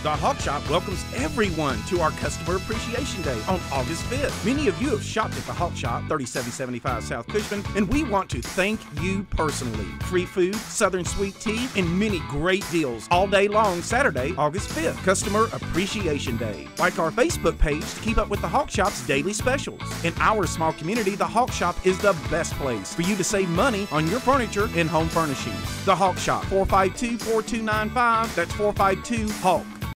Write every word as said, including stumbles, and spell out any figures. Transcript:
The Hawk Shop welcomes everyone to our Customer Appreciation Day on August fifth. Many of you have shopped at the Hawk Shop, thirty-seven seventy-five South Cushman, and we want to thank you personally. Free food, Southern sweet tea, and many great deals all day long Saturday, August fifth, Customer Appreciation Day. Like our Facebook page to keep up with the Hawk Shop's daily specials. In our small community, the Hawk Shop is the best place for you to save money on your furniture and home furnishings. The Hawk Shop, four five two, four two nine five. That's four five two, HAWK.